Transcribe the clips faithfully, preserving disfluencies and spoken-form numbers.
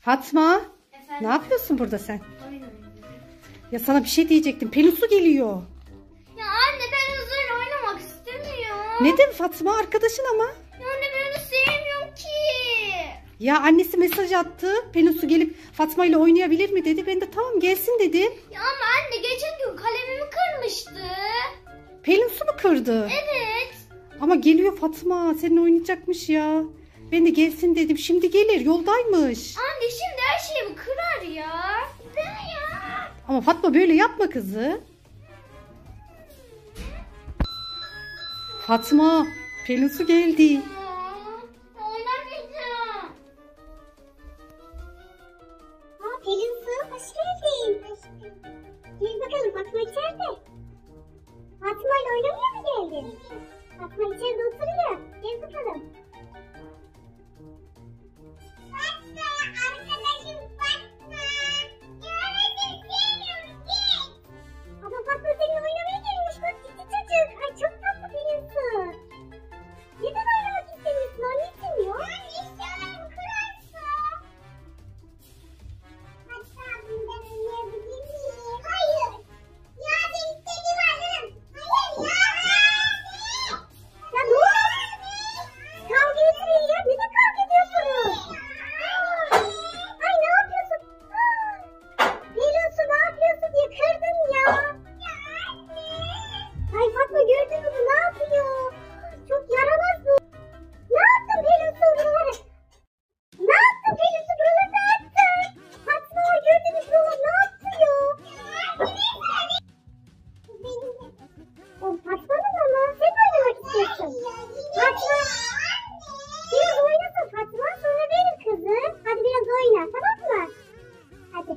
Fatma, Efendim? ne yapıyorsun burada sen? Oyun oynuyorum. Ya sana bir şey diyecektim. Pelinsu geliyor. Ya anne ben Uzay'la oynamak istemiyorum. Neden Fatma? Arkadaşın ama. Ya anne ben onu sevmiyorum ki. Ya annesi mesaj attı. Pelinsu gelip Fatma ile oynayabilir mi dedi. Ben de tamam gelsin dedim. Ya ama anne geçen gün kalemimi kırmıştı. Pelinsu mu kırdı? Evet. Ama geliyor Fatma. Seninle oynayacakmış ya. Ben de gelsin dedim. Şimdi gelir. Yoldaymış. Anne şimdi her şeyimi kırar ya. Ne ya? Ama Fatma böyle yapma kızı. Fatma, Pelinsu geldi. Ya, oynamayacağım. Aa, Pelinsu hoş geldin. Gel bakalım Fatma içeride. Fatma ile oynamaya mı geldin? Fatma içeride oturuyor. Gel bakalım. Fatma arkadaşım Fatma. Görmedim sevmiyorum gel. Ama Fatma seninle oynamaya gelmiş. Bak gitti çocuk. Ay çok tatlı Pelinsu. Neden oynamak istemiyorsun anneciğim ya? Ben istiyorum kırarsa. Hatta bundan oynayabilir miyim? Hayır. Ya ben istediğimi alırım. Hayır ya. Ya ne oluyor? Kavga etmeyin ya. Neden kavga ediyorsunuz? Ay ne yapıyorsun? Pelinsu ne yapıyorsun diye kırdın ya. Ay Fatma gördün mü bu ne yapıyor? Çok yaramaz bu. Ne yaptın Pelinsu buraları? Ne yaptın Pelinsu buraları ne yaptın? Fatma gördünüz mü ne yapıyor? O Fatma'nın ama sen oynamak istiyorsun. Fatma. Biraz oynasın Fatma sonra verin kızım. Hadi biraz oyna tamam mı? Hadi.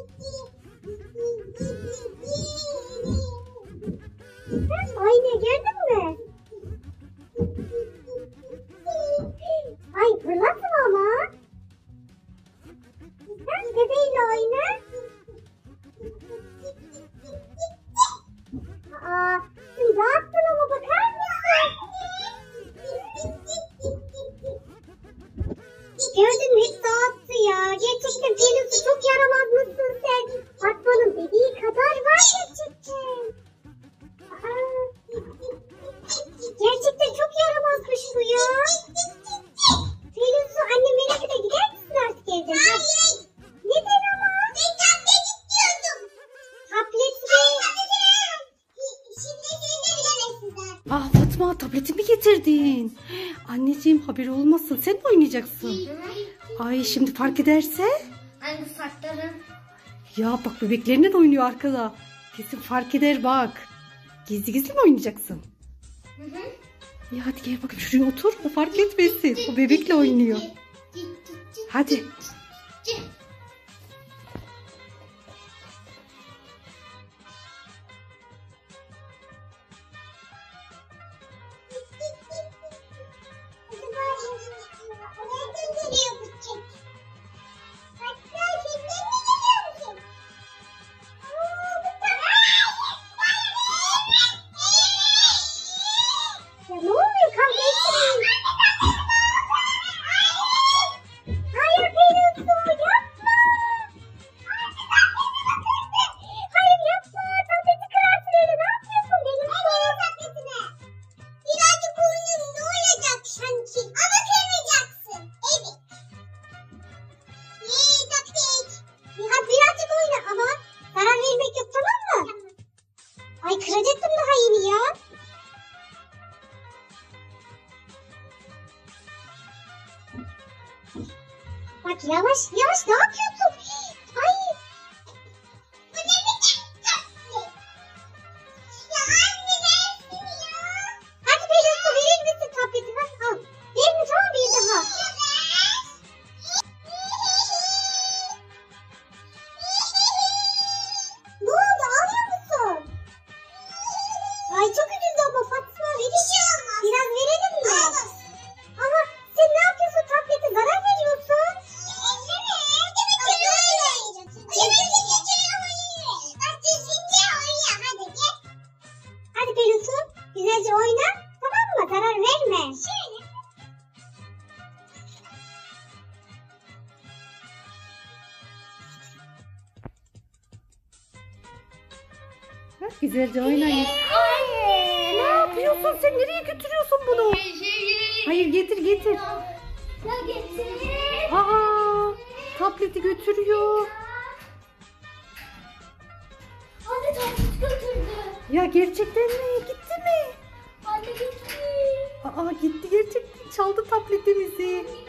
Oyna gördün mü? Ay fırlatma ama. Sen bebeğiyle oyna. Aa, şimdi dağıttın ama bakar mısın? Gördün mü hiç dağıttı ya. Gerçekten Pelinsu çok yaramaz mısın sen? Fatma'nın dediği kadar var gerçekten. Aa, gerçekten çok yaramazmış bu ya. Pelinsu anne merak eder gider misin artık evden? Hayır. Neden ama? Ben tablet istiyordum. Tablet mi? Şimdi seni de bilemezsin zaten. Ah Fatma, tabletimi getirdin. Anneciğim haberi olmasın. Sen mi oynayacaksın? Ay şimdi fark ederse? Anne saklarım. Ya bak bebeklerinden oynuyor arkada. Kesin fark eder bak. Gizli gizli mi oynayacaksın? Hı hı. Ya hadi gel bakayım şuraya otur. O fark etmesin. O bebekle oynuyor. Hadi. Nereden geliyor bu çek? Hatta kimden mi geliyor bu çek? Aa, bu da- Ya ne oluyor? Kavga etmeyin. Hayır Pelinsu yapma. Hayır yapma. Tableti kırarsın öyle. Ne yapıyorsun Pelinsu? Birazcık oyunun ne olacak sanki? Ama kırmayacaksın. Evet. Yeee tablet. Ya birazcık oyna ama zarar vermek yok tamam mı? Tamam. Ay kıracaktım daha yeni ya. Bak yavaş yavaş ne yapıyorsun? Ay. Bu ne biçim tablet? Ya anne versin ya. Hadi Pelinsu verir misin tableti? Bak al. Verin tamam bir daha. Ne oldu ağlıyor musun? Ay çok üzüldü ama Fatma verir. Biraz verelim mi? Ama sen ne yapıyorsun tablete zarar veriyorsun? Elleme. Ha, güzelce oynayın. Anne. Ne yapıyorsun sen? Nereye götürüyorsun bunu? Hayır getir getir. Ya getir. Aa, tableti götürüyor. Anne tablet götürdü. Ya gerçekten mi? Gitti mi? Anne gitti. Aa gitti gerçekten. Çaldı tabletimizi.